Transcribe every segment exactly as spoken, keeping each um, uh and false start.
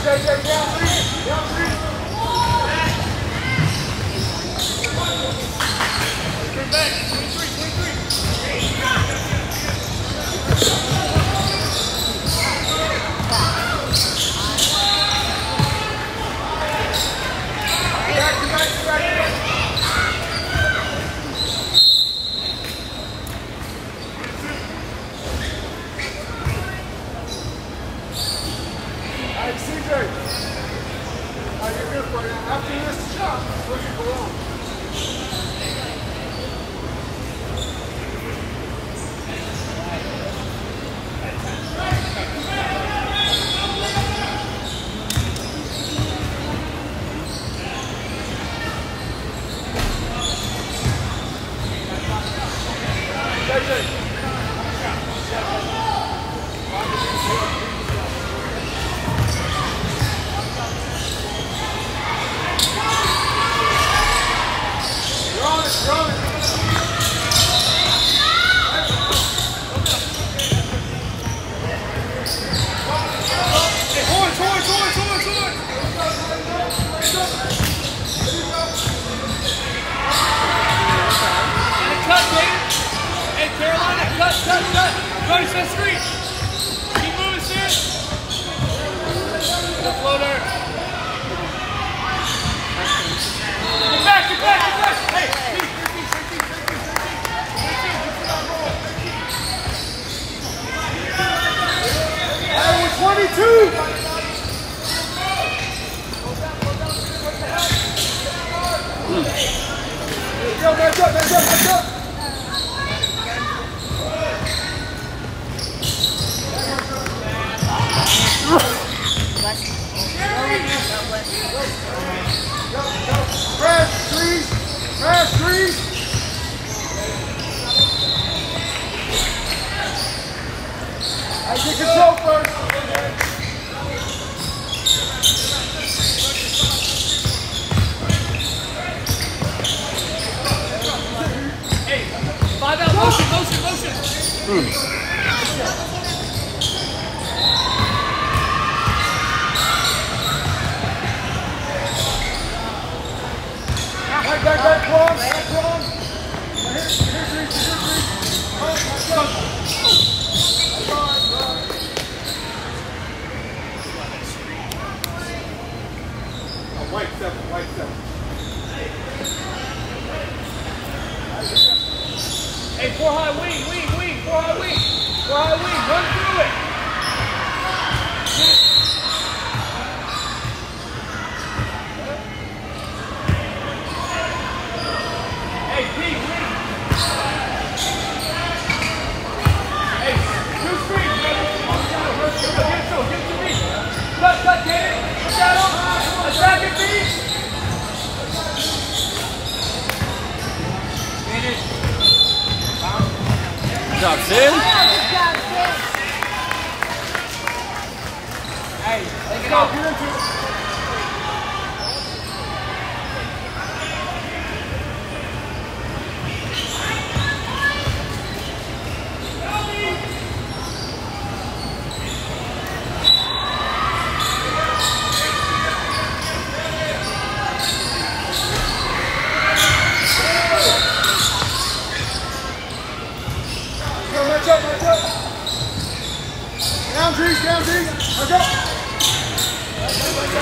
Down, Trees, down, Trees. Let's go.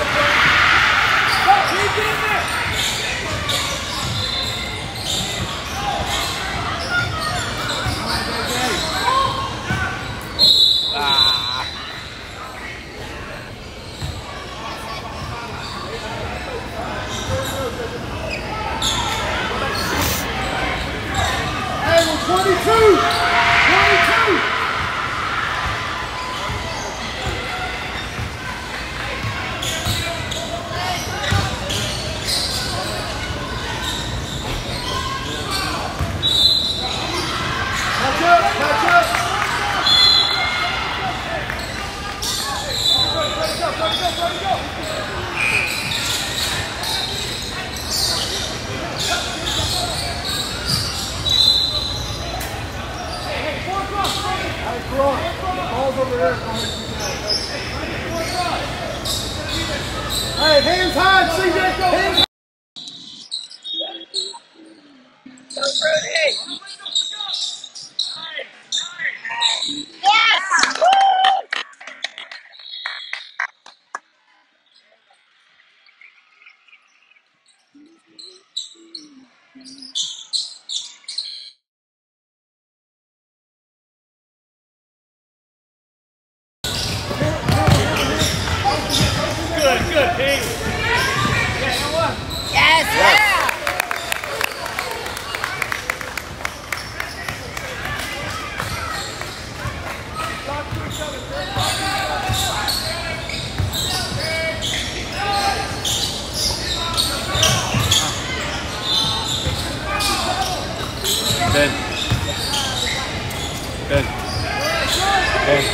Hey, hands high, C J, go. Hands high. Go, Brody. Yes! Woo! Good, good, Pete. Yes, yeah! Ben. Ben. Ben.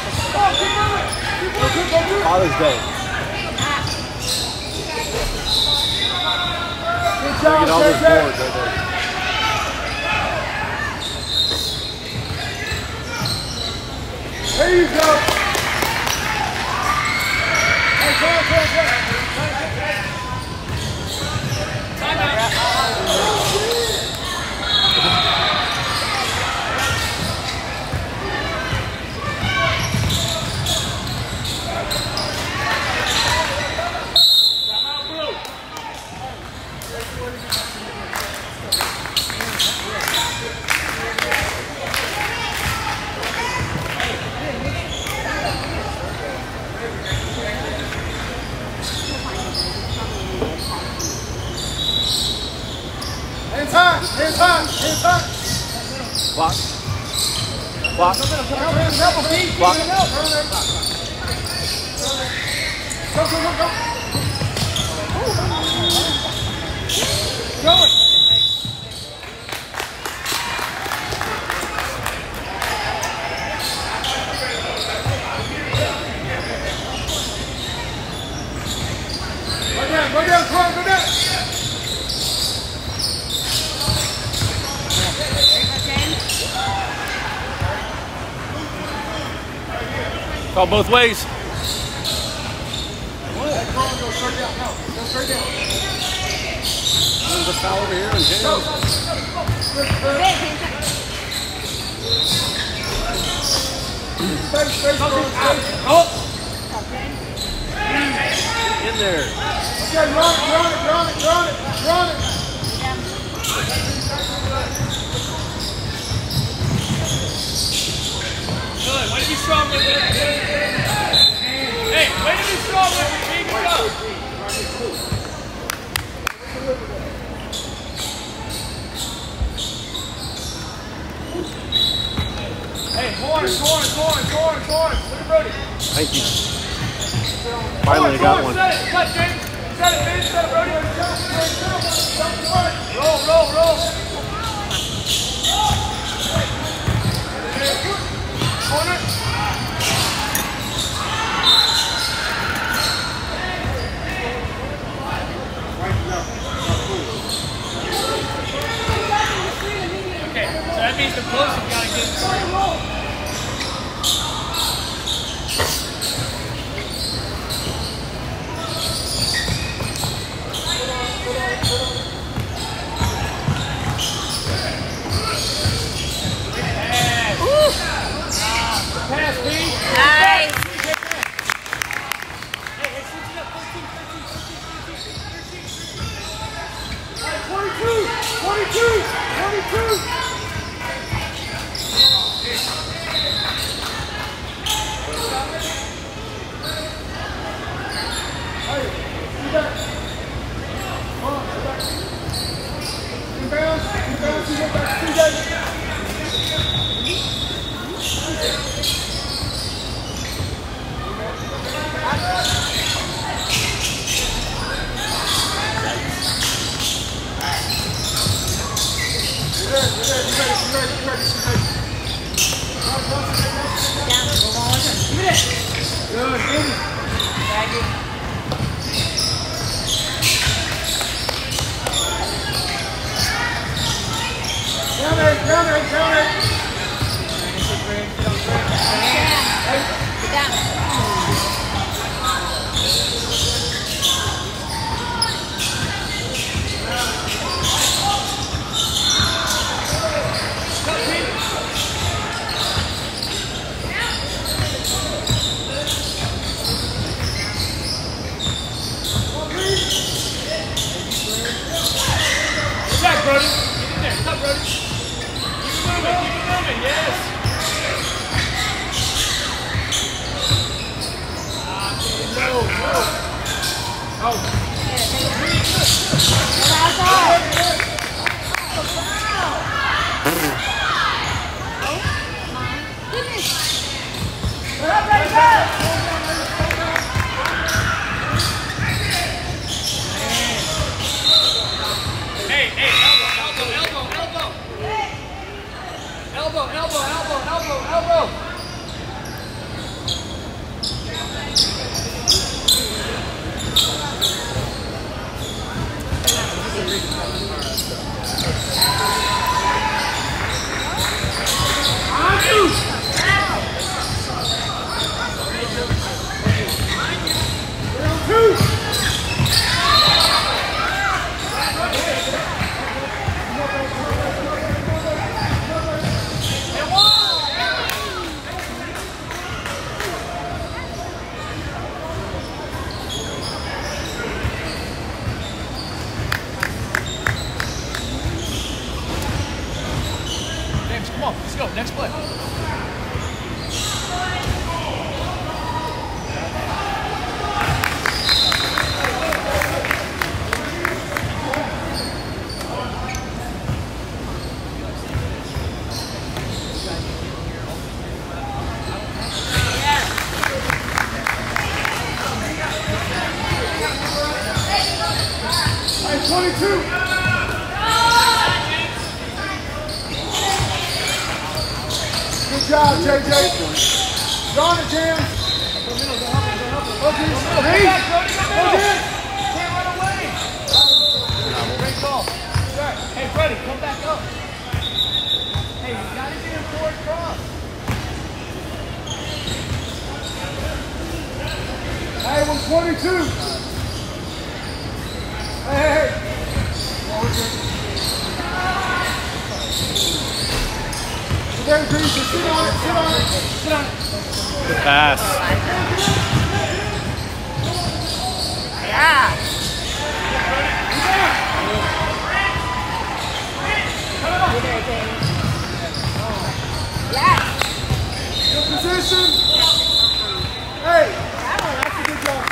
Father's Day. Good Look job, at all those J J. boards right there. There you go. Hey, go, go, go. Time out. Hands high, hands high, hands high. Block. Block. Help him, help him, Pete. Block. Help. Go, go, go, go. Go it. Go down, go down, come on, go down. Call both ways. Go straight down, no. Go straight down. There's a foul over here and James. Space, space, space. Oh! In there. Okay, run it, run it, run it, run it, run it. Good. Way to be strong with it. Hey, way to be strong with it. Keep it up. Hey, corner, corner, corner, corner, corner. Look at Brody. Thank you. Finally, I got one. Set it, cut, James. Set it, James. Set it, Brody. Roll, roll, roll. Corner. Okay, so that means the closer you gotta get. Pass, Pete. Nice! twenty-two, twenty-two, twenty-two. Hey, hey, elbow, elbow, elbow, elbow. Elbow, elbow, elbow, elbow, elbow. Come on, let's go. Next play. Hey, twenty-two. Good job, J J. Darn it, Jam. Okay, Reed. Okay. Can't run away. Great ball. Hey, Freddie, come back up. Hey, you gotta get him forward cross. Hey, one twenty-two. Hey, hey, hey. Very good. Sit on it, sit on it, sit on it. Good pass. Yeah. Yeah. Good position. Hey, that's a good job.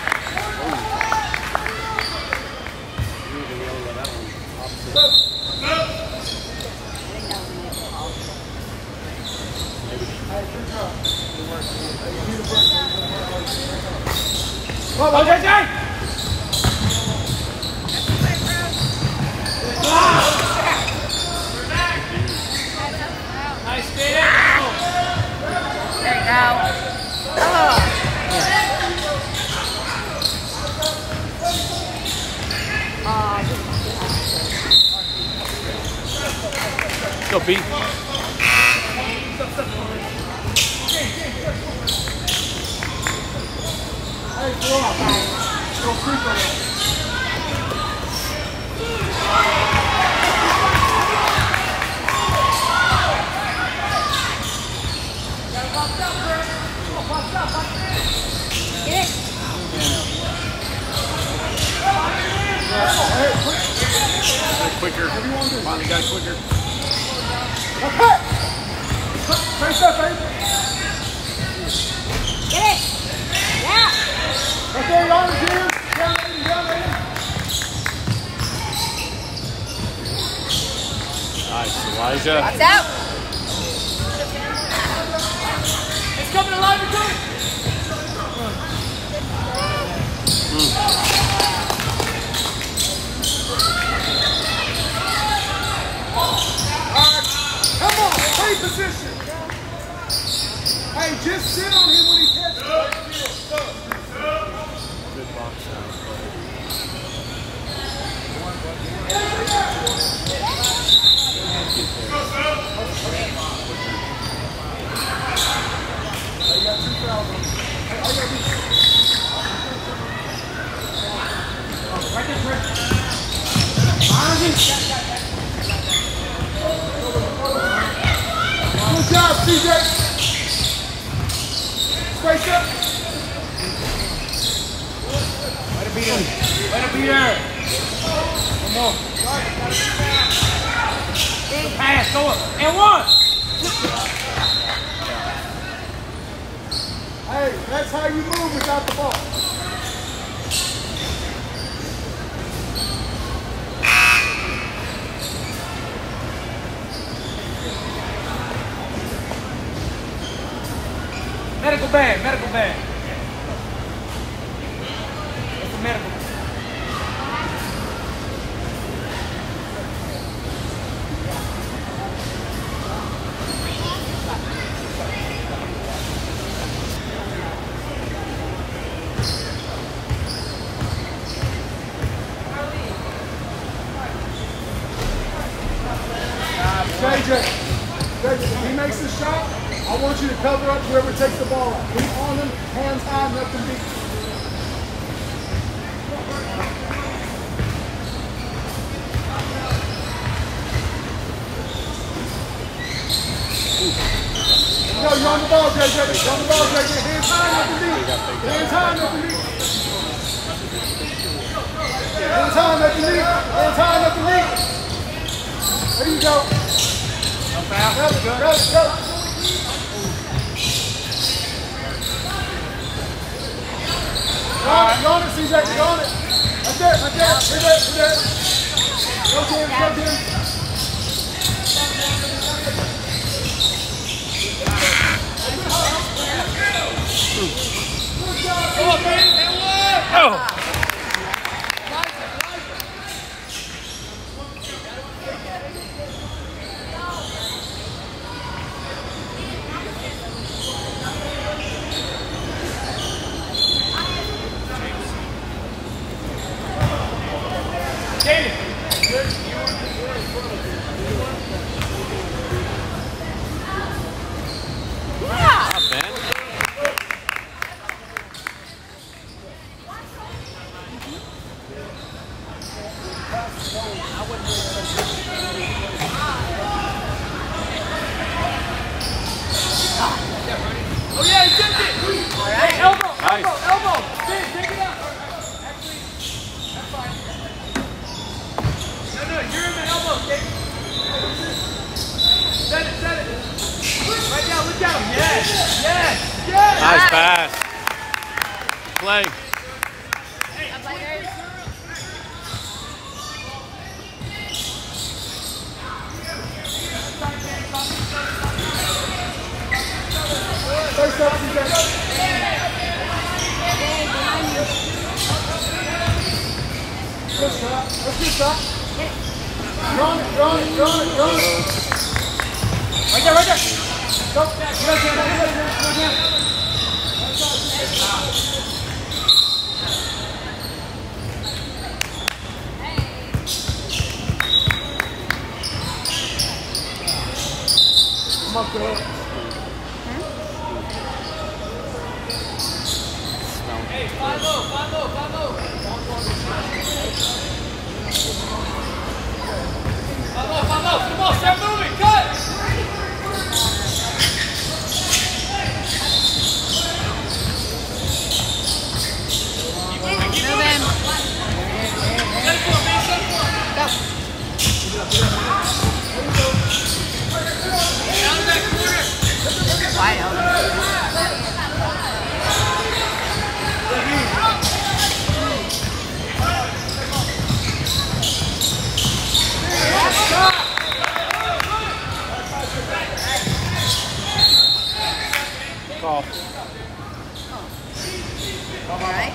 Come on, J J! Nice spin. There you go. Oh. Go, Pete. Hey, go on. Go creep on it. Get it. Quicker. Finally got quicker. Okay. Face up, baby. Get it. Yeah. Okay, on the Jim. Down, lady, down, lady. Nice, Elijah. Watch out. It's coming alive and coming. Come on, play position. Hey, just sit on him when he catches it. Good box now. You got two fouls on him. Hey, all you gotta do is- Oh, right there, Chris. Behind you. Good job, C J. Space up. Let it be there. Let it be there. Come on. Pass, go up. And one. Hey, that's how you move without the ball. medical bag, medical bag. It's a medical bag. J J, J J, if he makes the shot, I want you to cover up whoever takes the ball out. Be on him, hands high, nothing deep. No, you're on the ball, J J. You're on the ball, J J. Hands high, nothing deep. Hands high, nothing deep. Hands high, nothing deep. Hands high, nothing deep. There you go. Go, go, go, go. Go on it, go on it, C J, go on it. Right there, right there, right there, right there. Go, Tim, go, Tim. Come on, man. Oh! Oh yeah, he tipped it! All right. Hey, elbow, Nice. elbow, elbow! Dig, dig it out! Actually, that's fine. No, no, you're in the elbow, dig. Set it, set it. Right down, look down. Yes, yes, yes! Nice pass. Play. Hey, up like hers. Face up, C J. Good shot. That's a good shot. Run it, run it, run it, run it. Right there, right there. Go. Go, Tim, go, Tim, go, Tim. Come up, girl. Hey, five oh, five oh, five oh. five oh, five oh, come on, start moving, cut! Move in. Set it for him, man, set it for him. Down that corner. Wide open. Call. All right.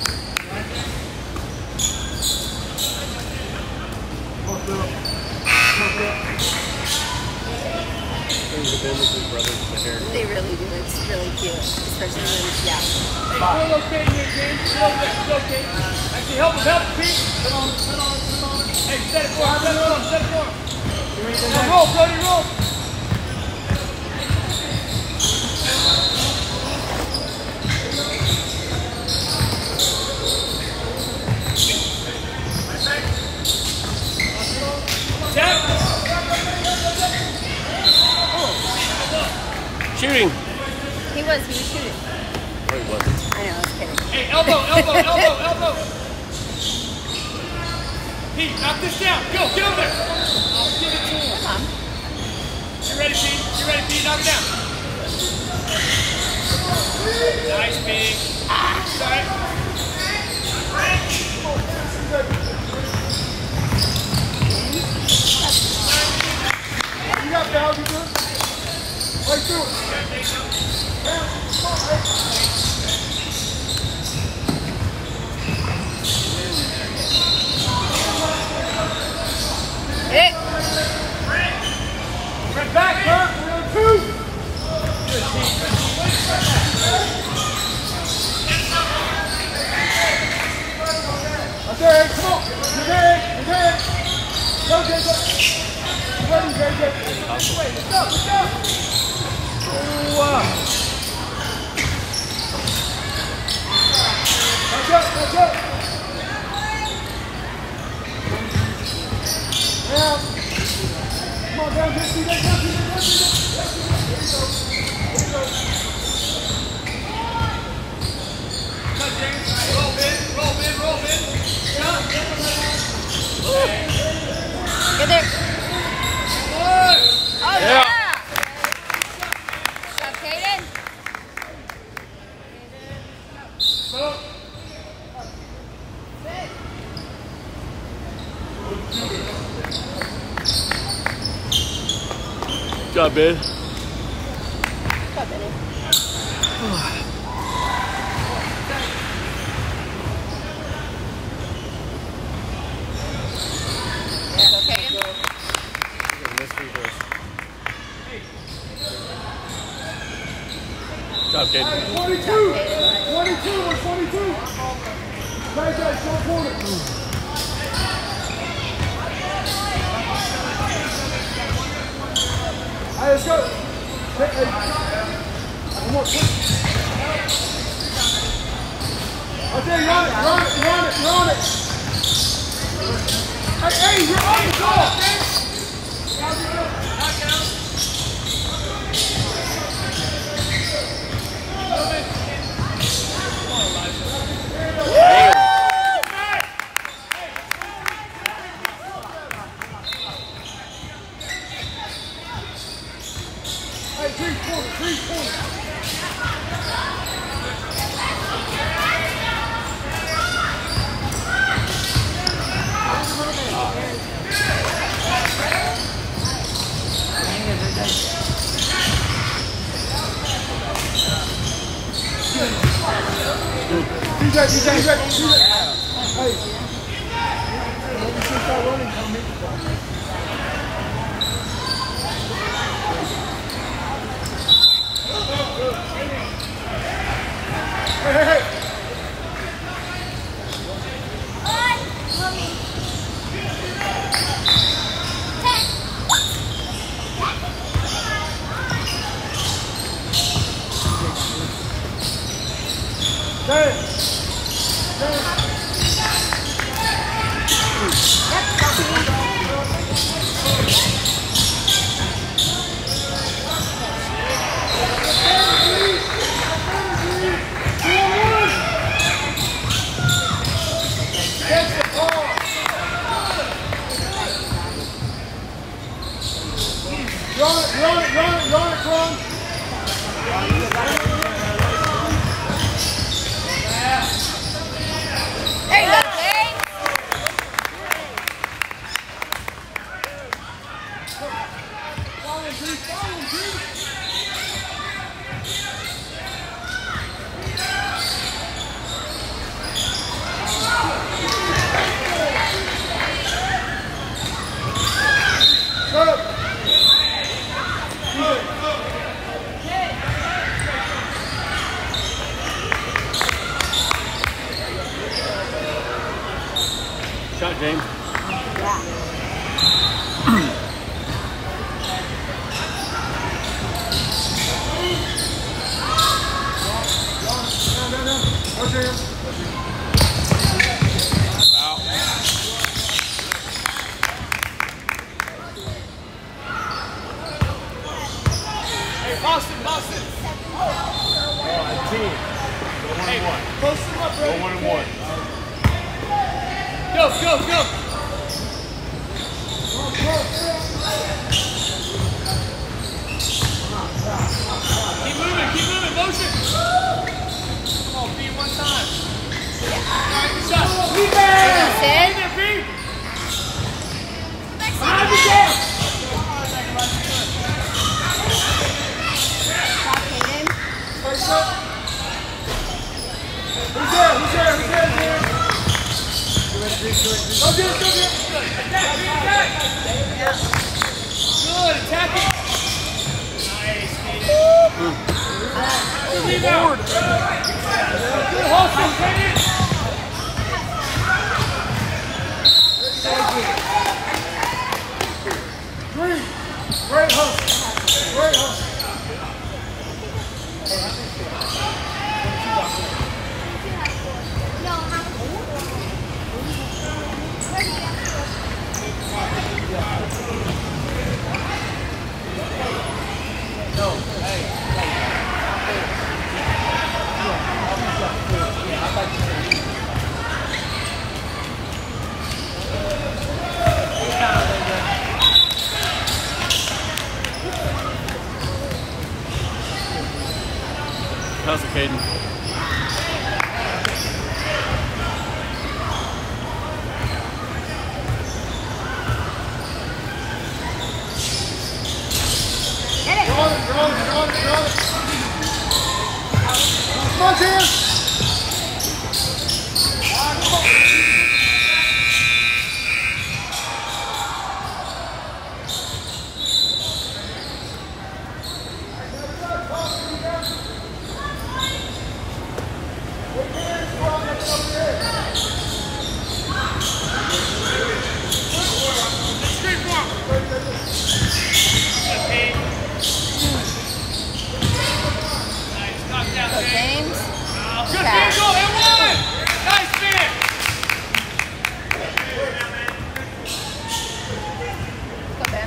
They really do. It's really cute, especially when, yeah. Hey, full okay here, James. Full okay, full okay. Actually, help him, help him, Pete. Come on, come on, come on. Hey, set it for him, set it for him, set it for him. Now roll, Brody, roll. Shooting. He was, he was shooting. Or he wasn't. I know, I was kidding. Hey, elbow, elbow, elbow, elbow. Pete, knock this down. Go, get over there. I'll give it to him. Come on. You ready, Pete? You ready, Pete? Knock it down. Nice, Pete. Sorry. You got value, good. Right through it. Come on, right. hustle. Wait, let's go, let's go. Oh, uh. Catch up, catch up. Yeah. Come on, down, get through that, down, through that, down, through that. There you go. There you go. Cut, James. Roll, Ben. Roll, Ben. Roll, Ben. Cut. Get there. Oh, Yeah. yeah. Stop, Kaden. Good job, Ben. Stop, Benny. Yeah, okay. Good job, Kaden. twenty-two. twenty-two, we're twenty-two. Right there, short corner. All right, let's go. Hey, hey. One more. Okay, run it, run it, run it, run it. Hey, hey, you're on the ball. Hey, three corner, three corner. D J, D J, D J, D J. Hey. When you start running, come meet the ball. Hey, hey, hey. Hey. Run it, run it, run it, run it, run. There you go, James. Follow him, Pete, follow him, Pete. Go. Shot, James. Down, down, down. Watch your hands. Out. Hey, Boston, Boston. Team. One and one. Post him up, Go ready? one and one. Go, go, go. Keep moving, keep moving, motion. Come on, B, one time. Alright, good shot. Lead there. Sid. Lead there, B. Behind the goal. Stop, Kaden. Face up. Who's there? Who's there? Who's there? Who's there? Go get it, go get it. Good, attack, B, attack. Good, attack it. Nice, Kaden. Good rebound. Good hustle, Kaden. Green. Great hustle. Caden. Get it. You're on it, you're on it, you're on it, you're on it. Come on, Tim. James. Good finish, go, everyone! Nice finish! Go, Ben.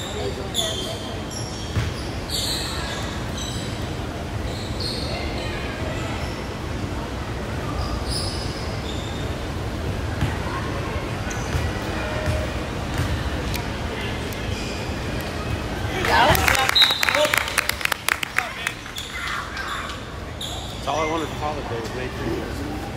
That's all I wanted for holiday was May thirtieth.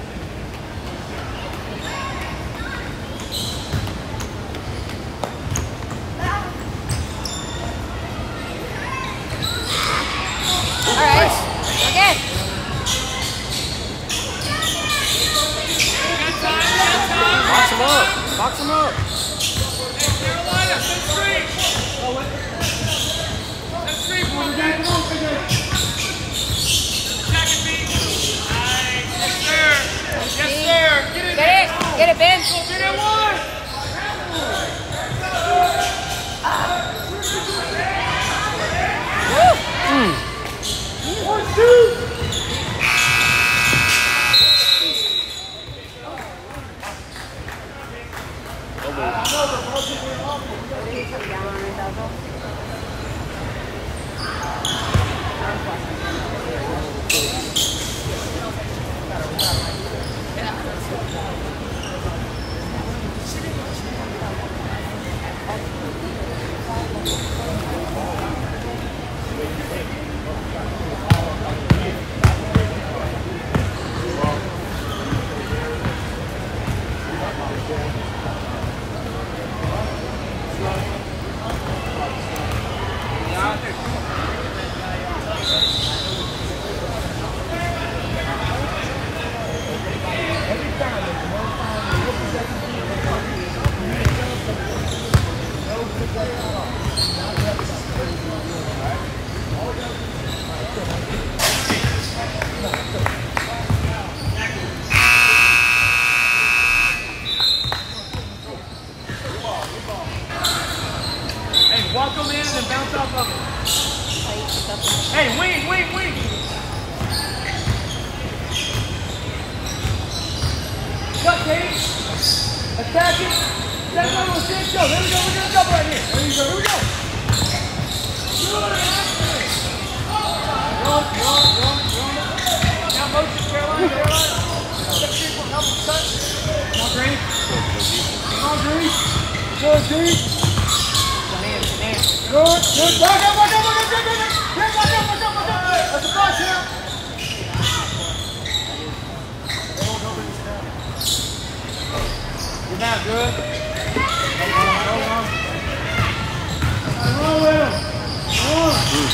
All right. We're good. Good time, good time! Box him up! Box him up! Hey, Carolina, set street! Set street, one guy! Attack it, B! Nice! Yes, sir! Yes, sir! Get it! Get it. Get it, Ben. Go, get it, one! One, two. Hey, walk them in and then bounce off of them. Hey, wing, wing, wing! Cut, Katie! Attack it! Step over, six, go! Here we go, we're gonna jump right here! Here we go, here we go! Run, run, run, run! Now motion, Carolina, Carolina! Step six, one, help him cut! Come on, Green! Come on, Green! Good, Green. Good, good. Back up, back up, back up, back up, back up. Yeah, back up, back up, back up. That's a flash here. You're not good. Run with him. Run.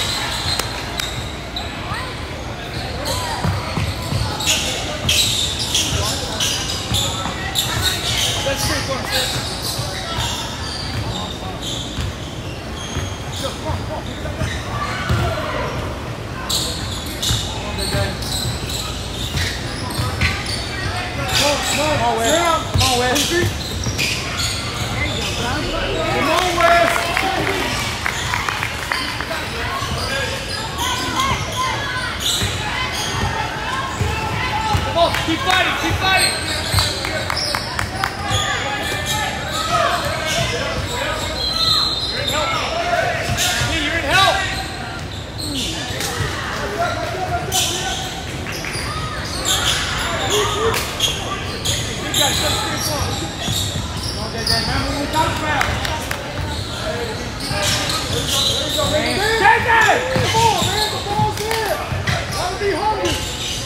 Let's go, go, go. Come on, Wes. Come on, Wes. Come on, Wes. Come on, keep fighting, keep fighting. You're in help. Hey, you're in help. You guys, let's get it going. Come on, J J. Remember when we talked about it. J J! Come on, man. The ball's there. Gotta be hungry.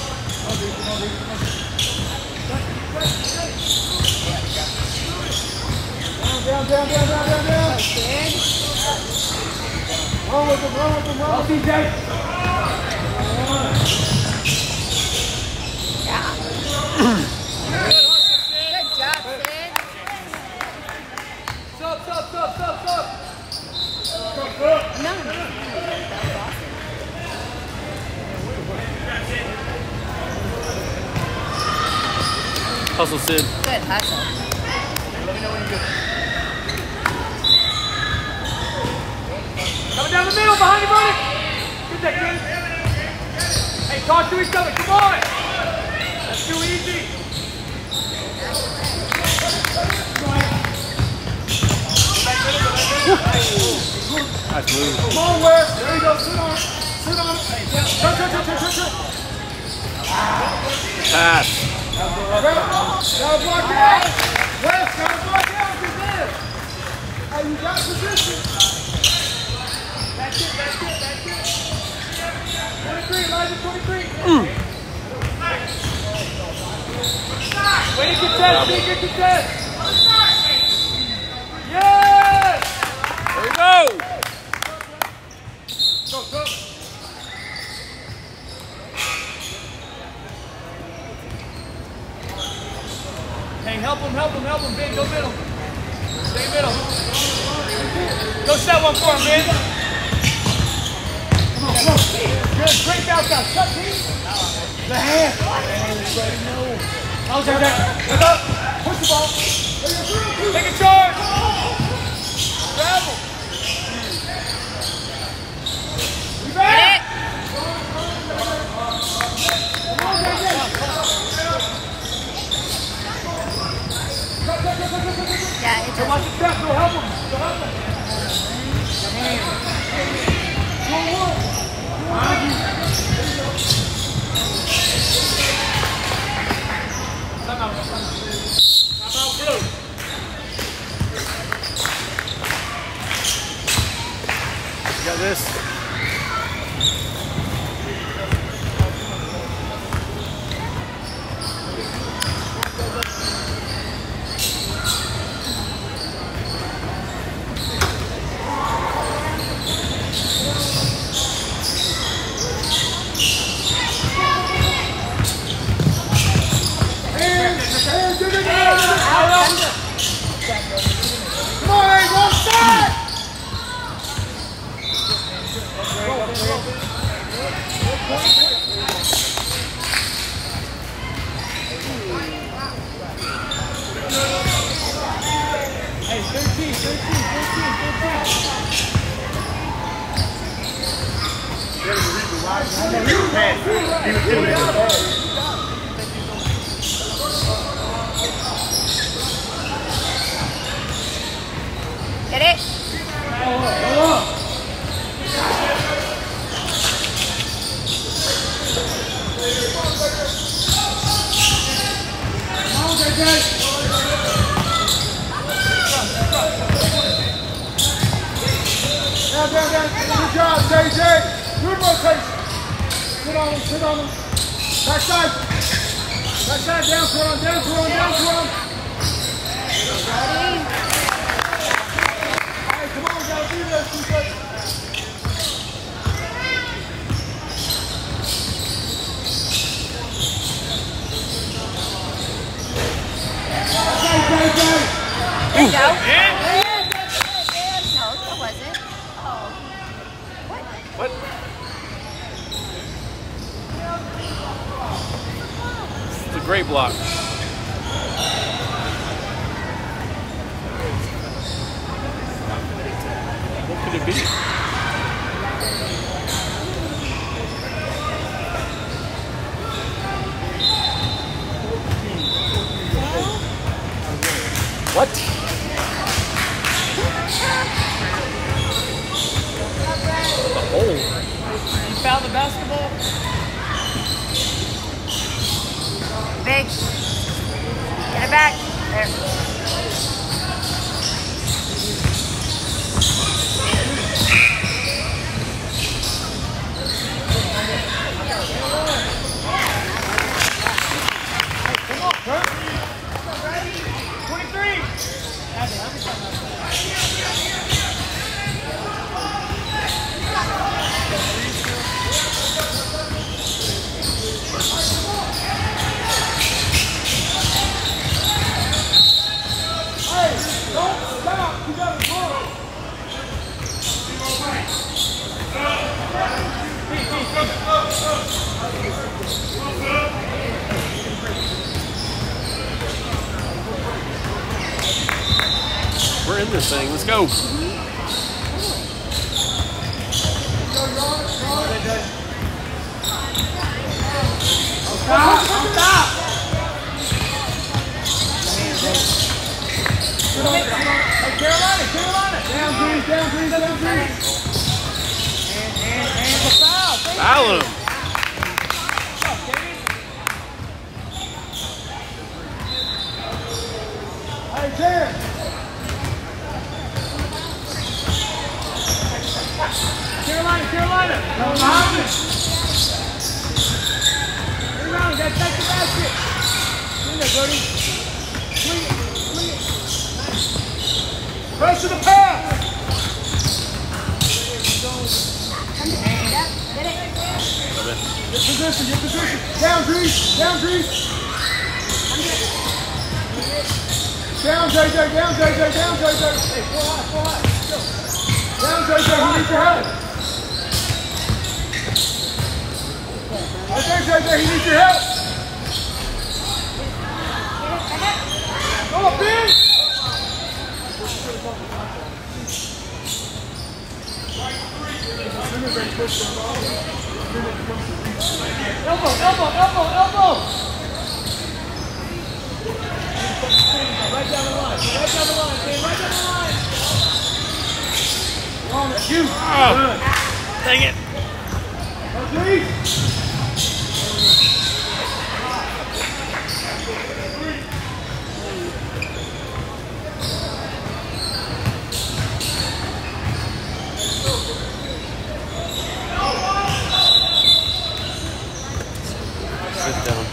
Down, down, down, down, down, down. Run with him, run with him, run with him. Yeah. Good job, Sid. Stop, stop, stop, stop, stop. No, no, no. Hustle, Sid. Good hustle. Let me know when you're good. Coming down the middle, behind you, buddy. Get that, kid. Hey, talk to each other. Come on. That's too easy. Nice move. Come on, Wes. There you go. Sit on it. Sit on it. Turn, turn, turn, turn, turn, turn. Pass. Gotta block it out. Wes, gotta block out. Get there. Hey, you got position. That's it, that's it, that's it. twenty-three, Elijah, twenty-three. Mm. Way to contest, big good contest. Yes! There we go. Go, go. Hey, help him, help him, help him, big, go middle. Stay middle. Go set one for him, man. Come on, come on. Good, great bounce out. Cut, Pete. The hand. Oh, Jack, Jack. Look up. Push the ball. Take a charge. Travel. You Get back? it. Yeah, it So does. watch the step. Go help him. Go help him. Time out. Time out, blue. You got this. Come on, hey, wrong side! Hey, thirteen, thirteen, thirteen, Get it. Down, down, down. Good job, J J. Good rotation. Sit on him, sit on him. Backside. Backside, down to him, down to him, down to him. Hey, come on, we gotta be there, C J. J J. There you go. Yeah. No, that wasn't. Oh. What? What? It's a great block. What could it be? What? The hole. You found the basketball? Big. Get it back. There. Come on, Kurt. We're in this thing. Let's go. Stop! Stop! Hey, Carolina, Carolina! Down, Grease, down, Grease, down, Grease! And, and, and the foul! Foul him. Hey, Jan! Carolina, Carolina. No, behind me! Carolina, you gotta take the basket. Swing it, Brody. Swing it, swing it. Press to the pass! Get position, get position. Down, Grease, down, Grease. Down, J J, down, J J, down, J J. Hey, four high, four high. Go. Down, J J, he needs your help. Right there, J J, he needs your help. Go up, Ben. Elbow, elbow, elbow, elbow. Right down the line, right down the line, man, right down the line. On it, you. Oh, dang it. Go, Grease. Sit down.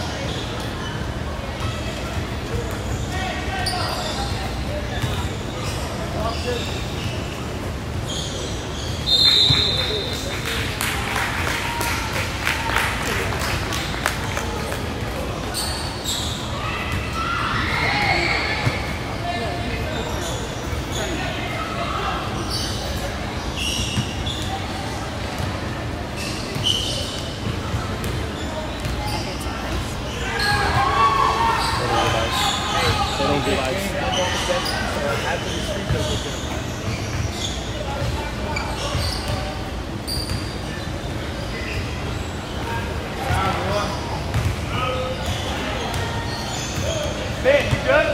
Ben, you good?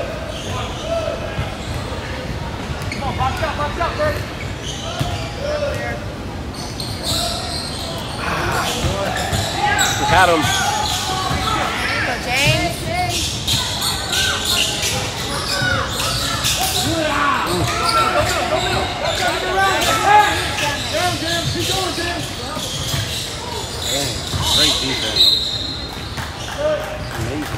Come on, box out, box out, Bert. We had him. Go, James. Down, Jam, keep going, Jam. Great defense. Amazing.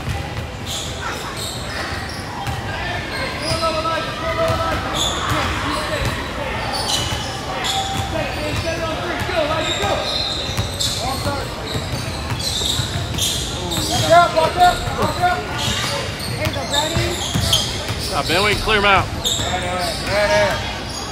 Watch out, watch out, watch out. There you go, Brody. Stop, Ben. We can clear him out. Right there, right there.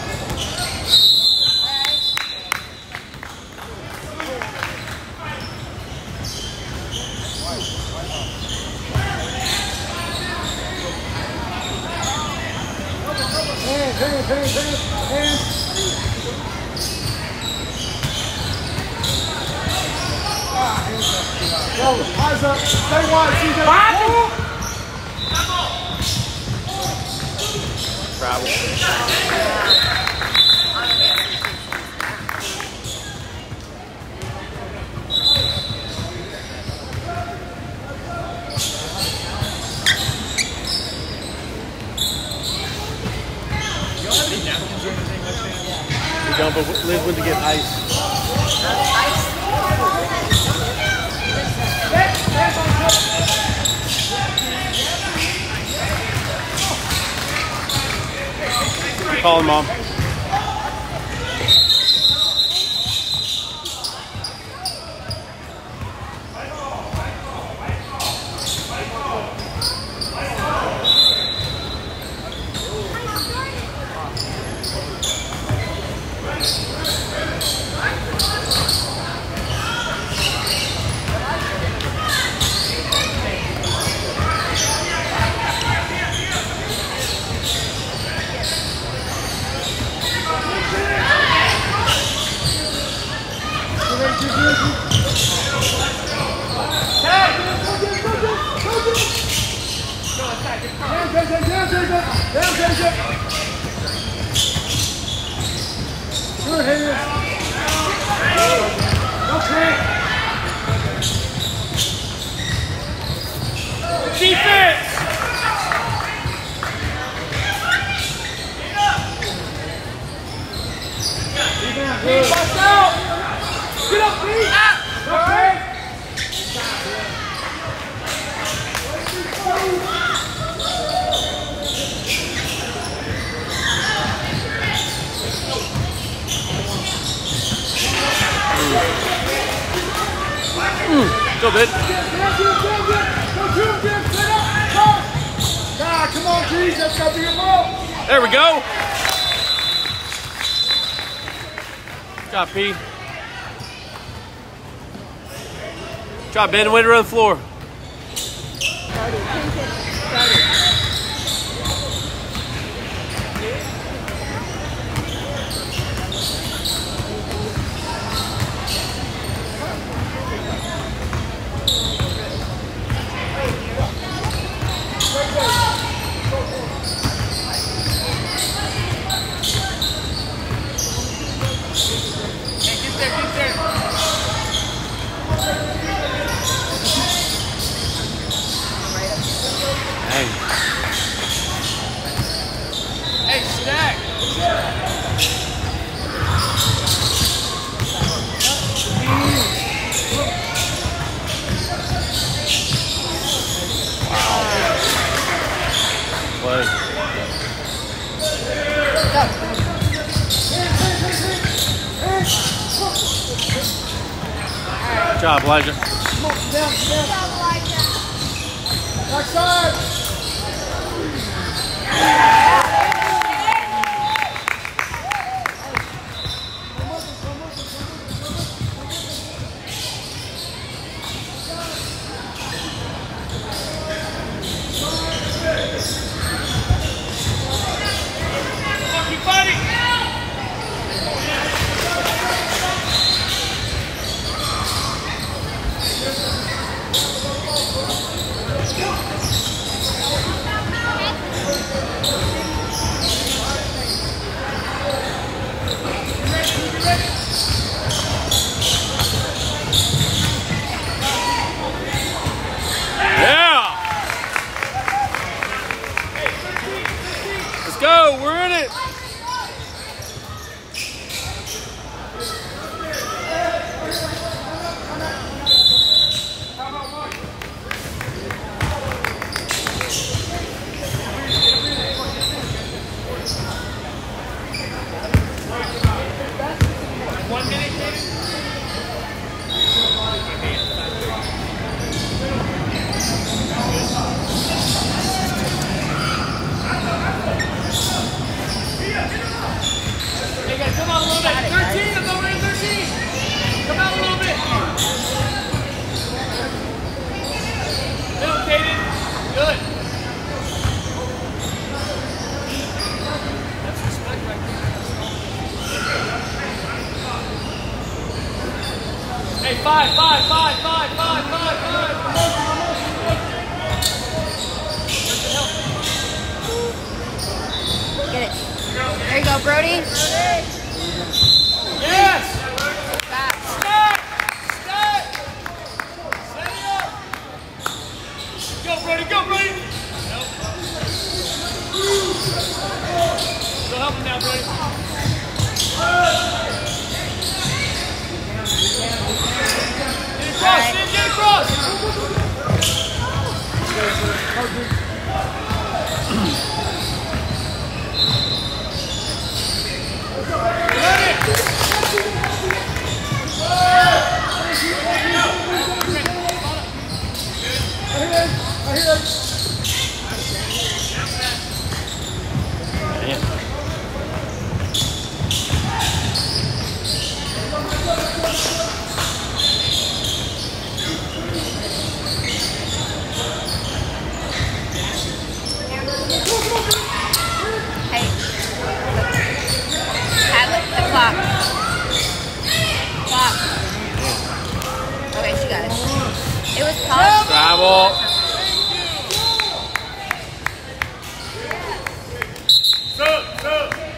Hands, hands, hands, hands, hands. Ah, hands up. Go, eyes up. Stay wide, C J. Travel. We don't, but Liz went to get ice. calling, Mom. Defense! Pete, watch out! Get up, Pete! Okay. Still good. God, come on, G's. That's got to be your ball. There we go. Good job, P. Good job, Ben. Way to run the floor. Hey, Stack. Play. Good job, Elijah. Backside. Keep fighting. Yeah! Let's go. We're in it. One minute, Katie. Hey guys, come out a little bit. thirteen, I'm over in thirteen. Come out a little bit. Middle, Kaden. Good. That's respect right there. Hey, five, five, five, five, five, five, five. Get it. There you go, Brody. Yes! Back. Start! Start! Set it up! Go, Brody, go, Brody! Nope. Go help him now, Brody. Get across, Right. Sid, get across! Hey. Have it. The clock. Clock. Okay, she got it. It was paused. Travel. So, so.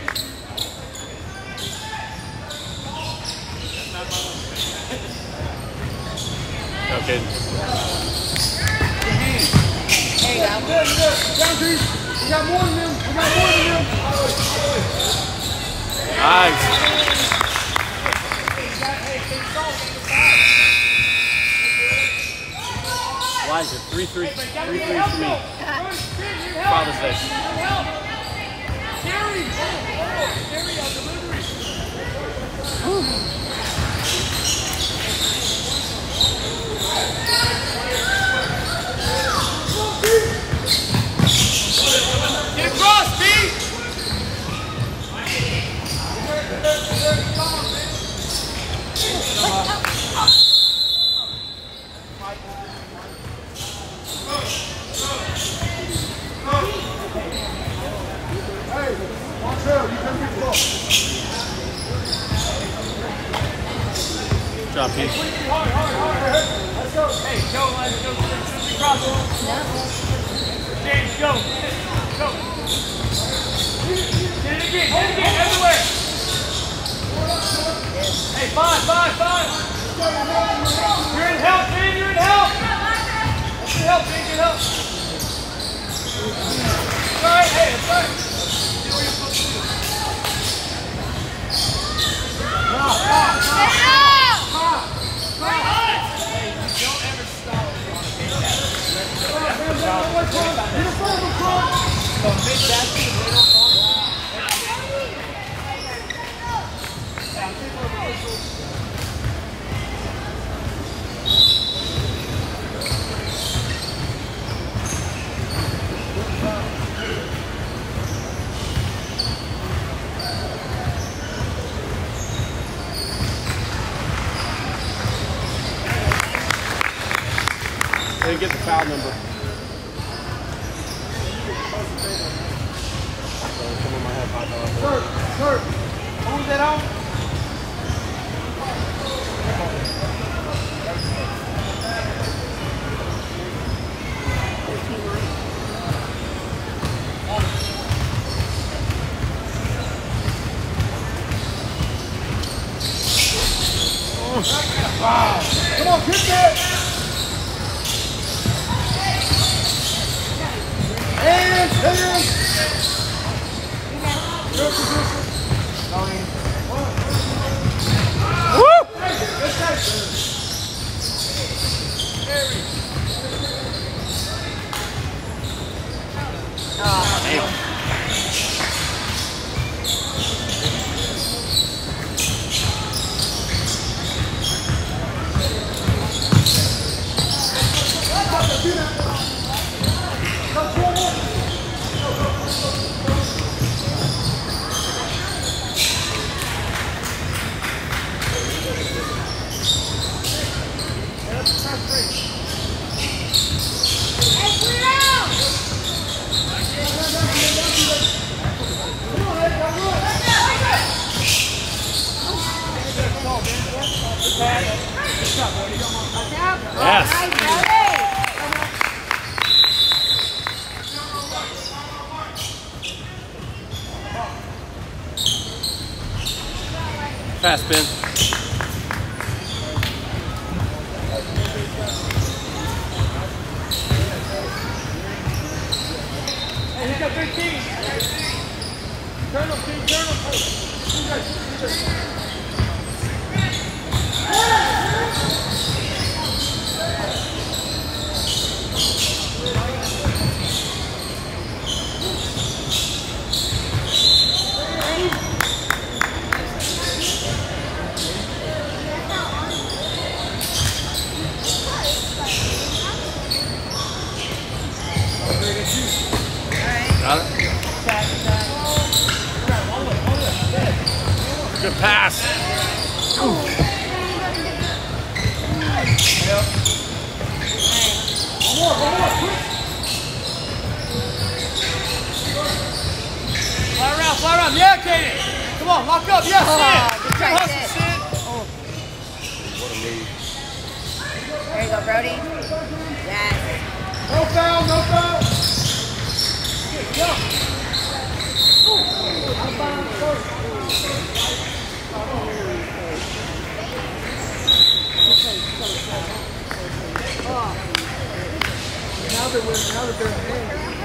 Okay. There you go. Good, good. Down, Keith. We got more than them. We got more than them. Nice. Elijah, three, three, three, three for me. Father's Day. Gary! Gary on delivery! Get across, Pete! Hey, watch out. You can get close. Good job, Pete. Hard, hard, hard. Let's go. Hey, go, let's go. Let's cross. James, go. Go. Hit it again. Hit it again. Everywhere. Hey, five, five, five. You're in help, man. You're in help. That's good help, man. Good help. All right, hey, that's right. Do what you're supposed to do. Stop, stop, stop. Stop. Stop. Hey, you don't ever stop if you want to make that. Get a phone, McCall. So make that to the middle. They get the foul number. Some of my head popped off. Sir, sir. Who's that on? Come on, kick that. Hands, hands. Good position. Woo! Hey, let's take Yes. Pass, Ben. Hey, he's got fifteen. Turn him, Pete, turn him. Got it? Good pass. One more, one more, quick. fly around. Yeah, Kaden. Come on, lock up. Yeah, Oh, Sid. good try, Hustle, Sid. Sid. What a move. There you go, Brody. Yes. No foul, no foul. Now that we're, now that they're ahead.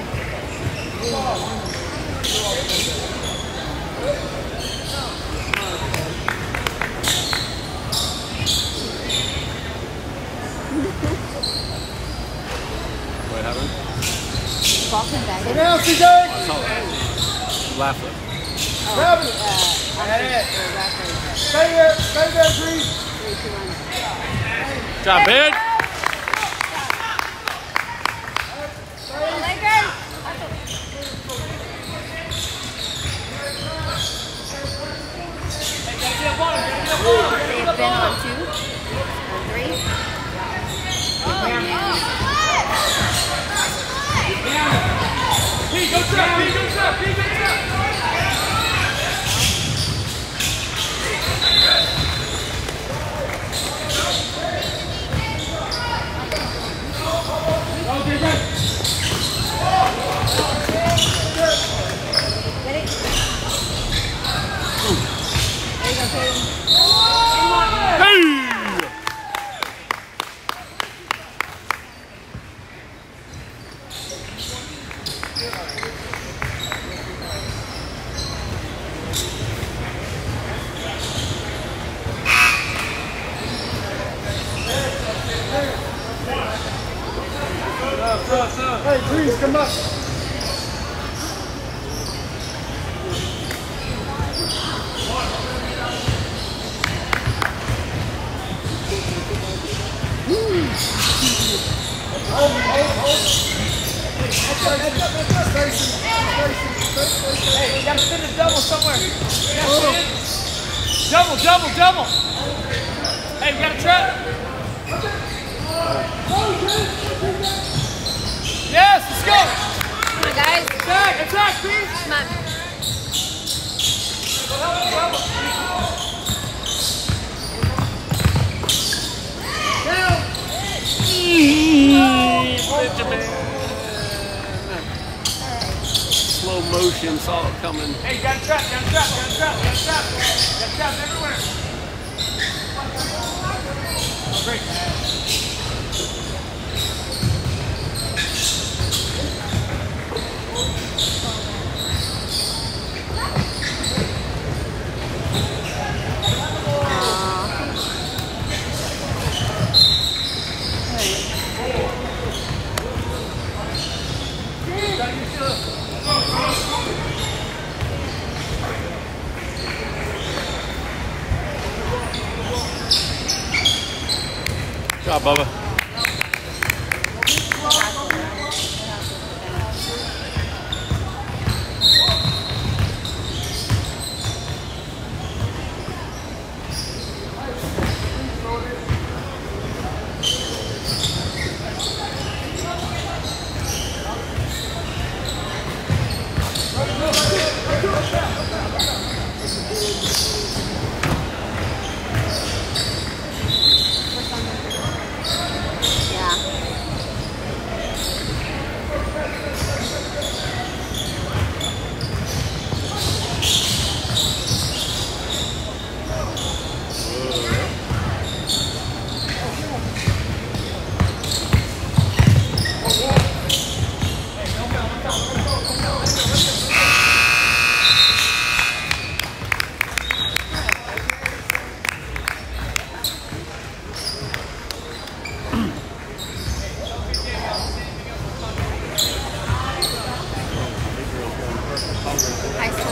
What happened? Falcon back. Go down, C J. I saw that. Laugh it. Grab it. Stay there, stay there, Grease. Good job, big. Lakers. They have been on two, on three. P, go trap, P, go trap, P, go trap. Okay, good. Get it? There you go, Kaden. Hey! Hey, Grease, come up. Hold, hold, hold. Hey, you gotta send a double somewhere. Yeah, Sid. Double, double, double. Hey, you got a trap? Yes, let's go. Come on, guys. Attack, attack, please. Come on. Slow motion, saw it coming. Hey, you got a trap, you got a trap, you got a trap, you got a trap. You got traps everywhere. Oh, great, man. Good job, Bubba. I